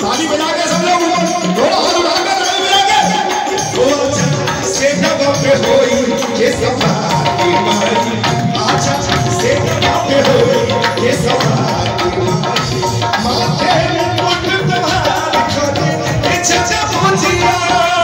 ताली बजा के सब लोग थोड़ा हाथ उठा के ताली बजा के ओ से जब पे होई ये सभा की माई आजा से जब पे होई ये सभा की माई माथे मुकुट तुम्हार खोले ये चाचा पूजिया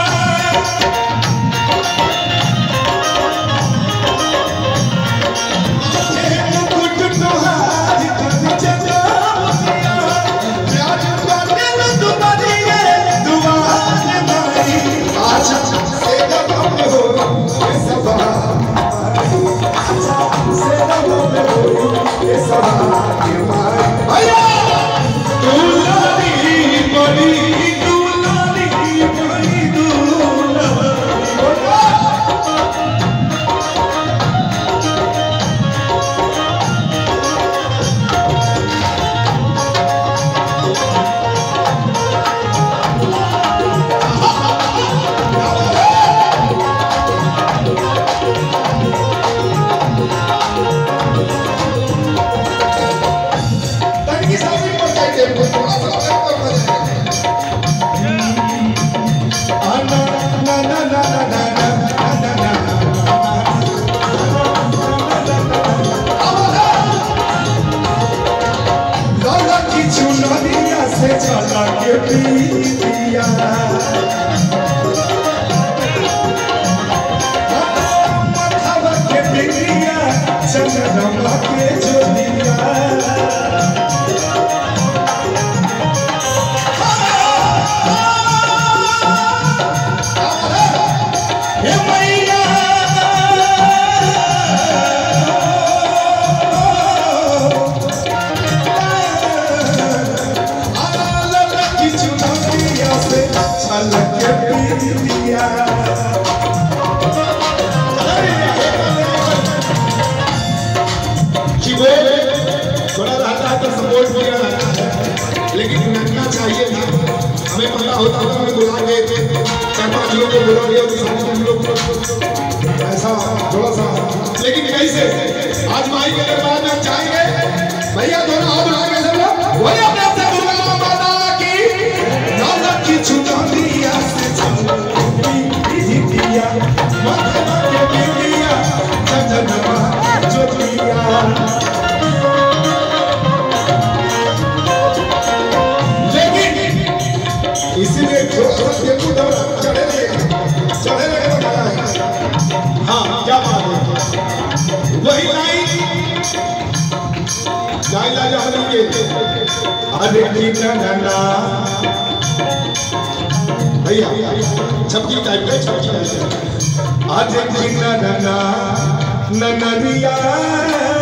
लेकिन नचना चाहिए था। हमें पता होता था, हमें बुला के 4-5 लोग को बुला लिया तो हम लोग ऐसा थोड़ा सा, लेकिन कैसे आज माई के दरबार में जाएंगे भैया थोड़ा हाथ उठा के सब लोग बोले अपने आप से दुर्गा माता की नाला की छुटानिया से चली दिया माता के बिटिया चंदनमा ज्योतिया इसीलिए टेम्पू चढ़े लगे बताया है। हाँ क्या बात है, वही लाइन लाइन अरे भैया छपकी टाइप है, छपकी टाइप है। आज नन्ना नन्ना नन्ना